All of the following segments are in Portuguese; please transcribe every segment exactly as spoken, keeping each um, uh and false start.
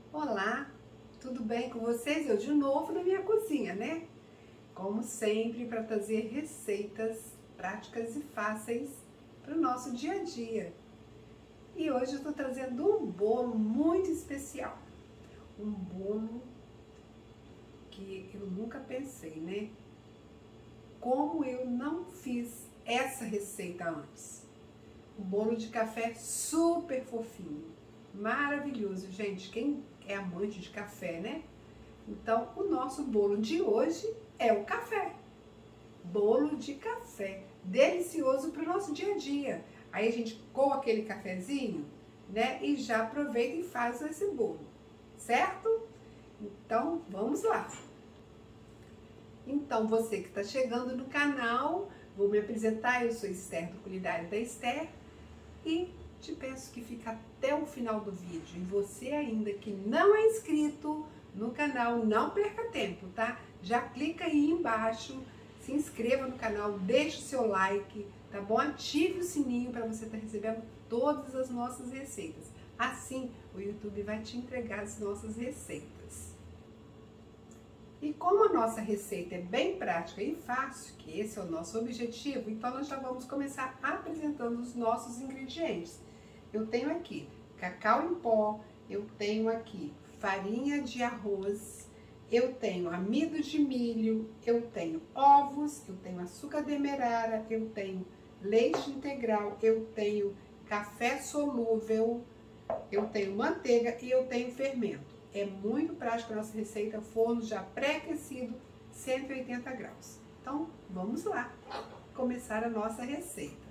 Olá, tudo bem com vocês? Eu de novo na minha cozinha, né? Como sempre, para trazer receitas práticas e fáceis para o nosso dia a dia. E hoje eu estou trazendo um bolo muito especial. Um bolo que eu nunca pensei, né? Como eu não fiz essa receita antes. Um bolo de café super fofinho, maravilhoso, gente. Quem é amante de café, né? Então, o nosso bolo de hoje é o café. Bolo de café, delicioso para o nosso dia a dia. Aí a gente coa aquele cafezinho, né? E já aproveita e faz esse bolo, certo? Então, vamos lá. Então, você que está chegando no canal, vou me apresentar. Eu sou Esther, do Culinária da Esther. E te peço que fique até o final do vídeo. E você ainda que não é inscrito no canal, não perca tempo, tá? Já clica aí embaixo, se inscreva no canal, deixe o seu like, tá bom? Ative o sininho para você estar recebendo todas as nossas receitas. Assim, o YouTube vai te entregar as nossas receitas. E como a nossa receita é bem prática e fácil, que esse é o nosso objetivo, então nós já vamos começar apresentando os nossos ingredientes. Eu tenho aqui cacau em pó, eu tenho aqui farinha de arroz, eu tenho amido de milho, eu tenho ovos, eu tenho açúcar demerara, eu tenho leite integral, eu tenho café solúvel, eu tenho manteiga e eu tenho fermento. É muito prático a nossa receita, forno já pré-aquecido, cento e oitenta graus. Então, vamos lá começar a nossa receita.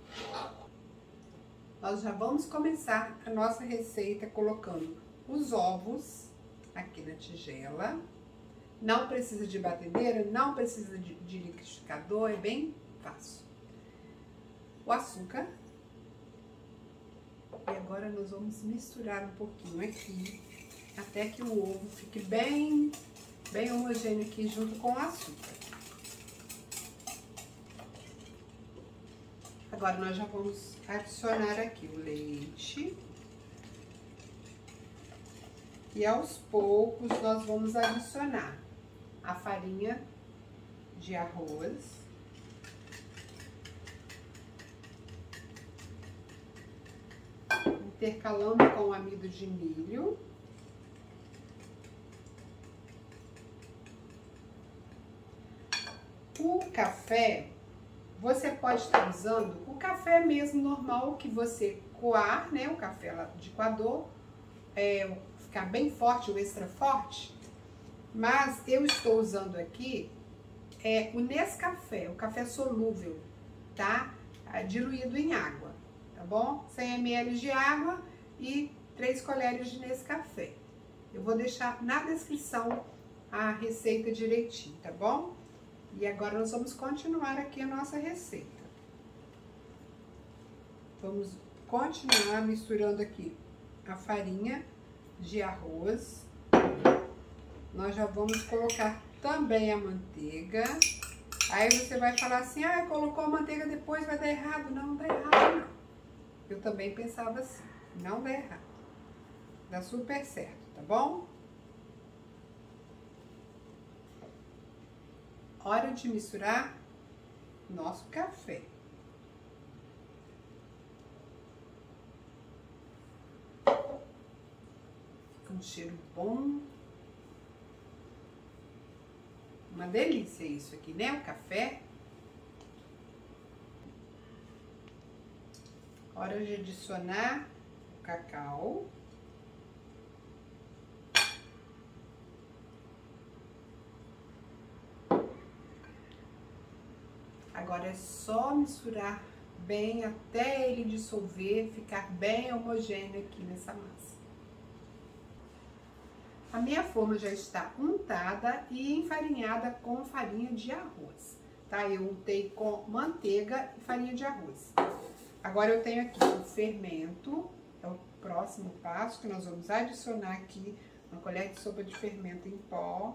Nós já vamos começar a nossa receita colocando os ovos aqui na tigela. Não precisa de batedeira, não precisa de, de liquidificador, é bem fácil. O açúcar. E agora nós vamos misturar um pouquinho aqui, até que o ovo fique bem, bem homogêneo aqui junto com o açúcar. Agora nós já vamos adicionar aqui o leite. E aos poucos nós vamos adicionar a farinha de arroz. Intercalando com o amido de milho. O café, você pode estar usando o café mesmo normal que você coar, né? O café lá de coador, é, ficar bem forte, o extra forte. Mas eu estou usando aqui é, o Nescafé, o café solúvel, tá? Diluído em água, tá bom? cem mililitros de água e três colheres de Nescafé. Eu vou deixar na descrição a receita direitinho, tá bom? E agora nós vamos continuar aqui a nossa receita. Vamos continuar misturando aqui a farinha de arroz. Nós já vamos colocar também a manteiga. Aí você vai falar assim, ah, colocou a manteiga depois, vai dar errado. Não, não dá errado não. Eu também pensava assim, não dá errado. Dá super certo, tá bom? Hora de misturar nosso café. Fica um cheiro bom. Uma delícia isso aqui, né? O café. Hora de adicionar o cacau. Agora é só misturar bem até ele dissolver, ficar bem homogêneo aqui nessa massa. A minha forma já está untada e enfarinhada com farinha de arroz, tá? Eu untei com manteiga e farinha de arroz. Agora eu tenho aqui o fermento, é o próximo passo que nós vamos adicionar aqui uma colher de sopa de fermento em pó.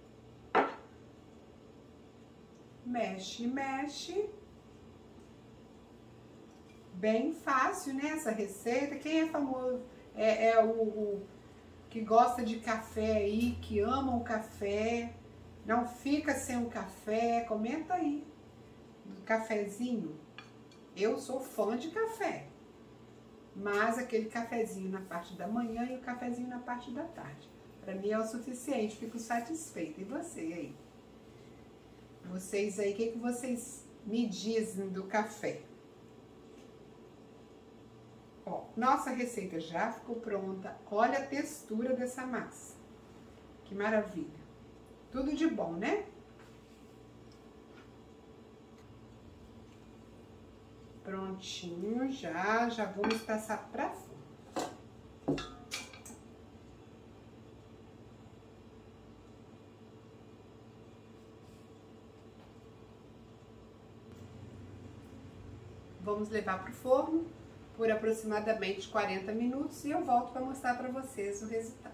Mexe, mexe. Bem fácil, né, essa receita. Quem é famoso, é, é o, o que gosta de café aí, que ama o café, não fica sem o café, comenta aí. Do cafezinho, eu sou fã de café, mas aquele cafezinho na parte da manhã e o cafezinho na parte da tarde. Para mim é o suficiente, fico satisfeita. E você aí? Vocês aí, o que, que vocês me dizem do café? Ó, nossa receita já ficou pronta. Olha a textura dessa massa. Que maravilha. Tudo de bom, né? Prontinho já. Já vamos passar para fora. Vamos levar para o forno por aproximadamente quarenta minutos e eu volto para mostrar para vocês o resultado.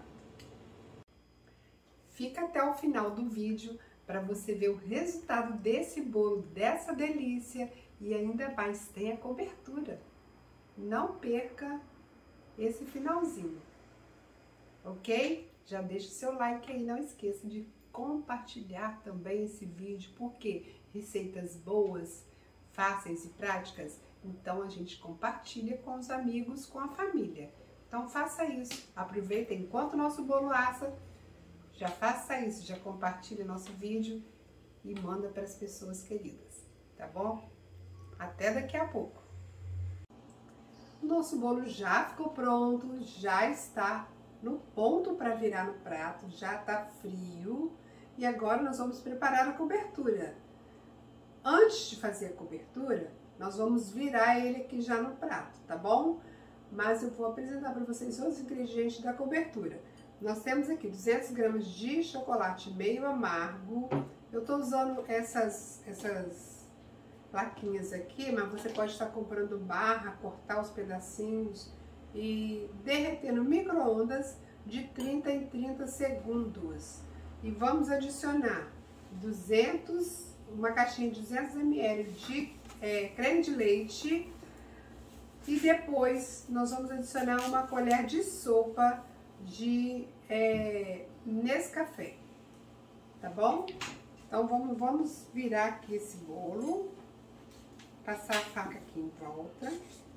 Fica até o final do vídeo para você ver o resultado desse bolo, dessa delícia, e ainda mais tem a cobertura. Não perca esse finalzinho, ok? Já deixa o seu like aí, não esqueça de compartilhar também esse vídeo, porque receitas boas, fáceis e práticas, então a gente compartilha com os amigos, com a família. Então faça isso, aproveita enquanto o nosso bolo assa, já faça isso, já compartilha nosso vídeo e manda para as pessoas queridas, tá bom? Até daqui a pouco. Nosso bolo já ficou pronto, já está no ponto para virar no prato, já está frio e agora nós vamos preparar a cobertura. Antes de fazer a cobertura, nós vamos virar ele aqui já no prato, tá bom? Mas eu vou apresentar para vocês os ingredientes da cobertura. Nós temos aqui duzentos gramas de chocolate meio amargo. Eu tô usando essas, essas plaquinhas aqui, mas você pode estar comprando barra, cortar os pedacinhos e derreter no micro-ondas de trinta em trinta segundos. E vamos adicionar duzentos, uma caixinha de duzentos mililitros de é, creme de leite e depois nós vamos adicionar uma colher de sopa de é, Nescafé, tá bom? Então vamos, vamos virar aqui esse bolo, passar a faca aqui em volta.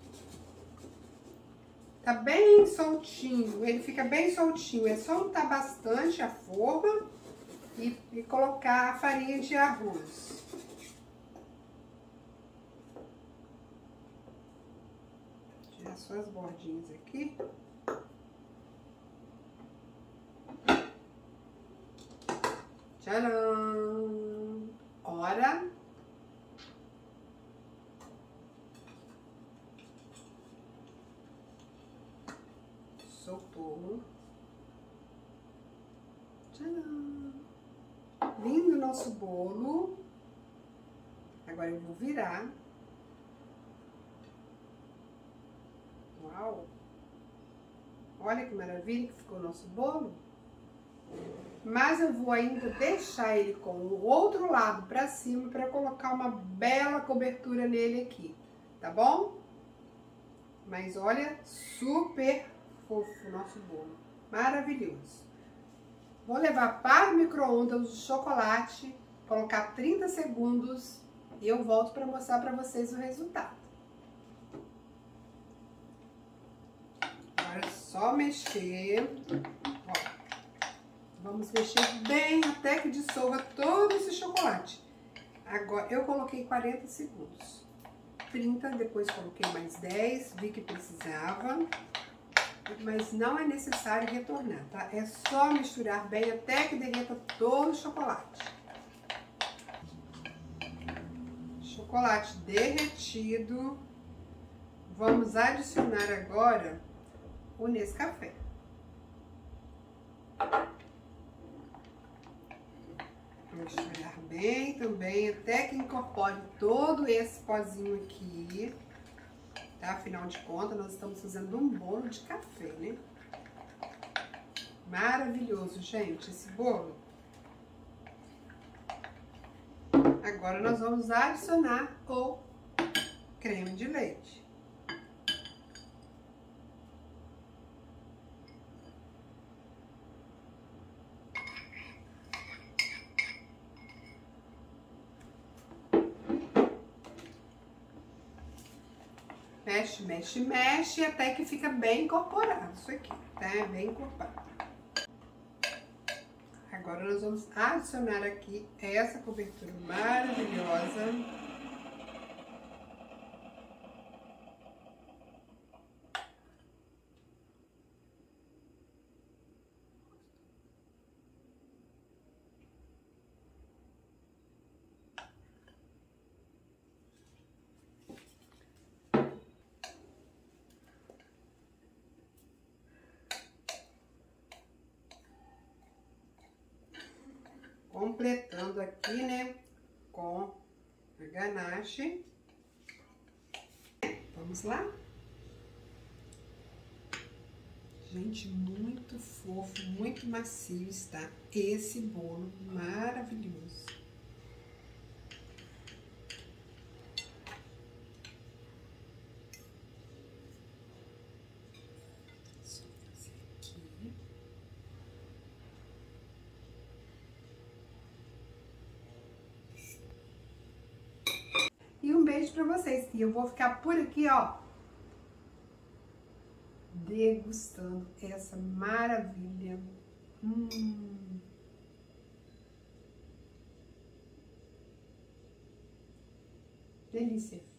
Tá bem soltinho, ele fica bem soltinho, é só untar bastante a forma e, e colocar a farinha de arroz. Tirar só as bordinhas aqui. Tcharam! Ora! Soltou. Tcharam! Lindo nosso bolo. Agora eu vou virar. Uau! Olha que maravilha que ficou o nosso bolo. Mas eu vou ainda deixar ele com o outro lado para cima para colocar uma bela cobertura nele aqui, tá bom? Mas olha, super fofo o nosso bolo, maravilhoso. Vou levar para o micro-ondas de chocolate, colocar trinta segundos e eu volto para mostrar para vocês o resultado. Agora é só mexer. Ó. Vamos mexer bem até que dissolva todo esse chocolate. Agora, eu coloquei quarenta segundos. trinta, depois coloquei mais dez, vi que precisava. Mas não é necessário retornar, tá? É só misturar bem até que derreta todo o chocolate. Chocolate derretido. Vamos adicionar agora o Nescafé. Misturar bem também, até que incorpore todo esse pozinho aqui, tá? Afinal de contas, nós estamos fazendo um bolo de café, né? Maravilhoso, gente, esse bolo. Agora nós vamos adicionar o creme de leite. Mexe, mexe, mexe, até que fica bem incorporado isso aqui, tá? Bem incorporado. Agora nós vamos adicionar aqui essa cobertura maravilhosa. Completando aqui, né, com a ganache. Vamos lá? Gente, muito fofo, muito macio está esse bolo maravilhoso. Só fazer aqui. E um beijo pra vocês. E eu vou ficar por aqui, ó, degustando essa maravilha. Hum. Delícia.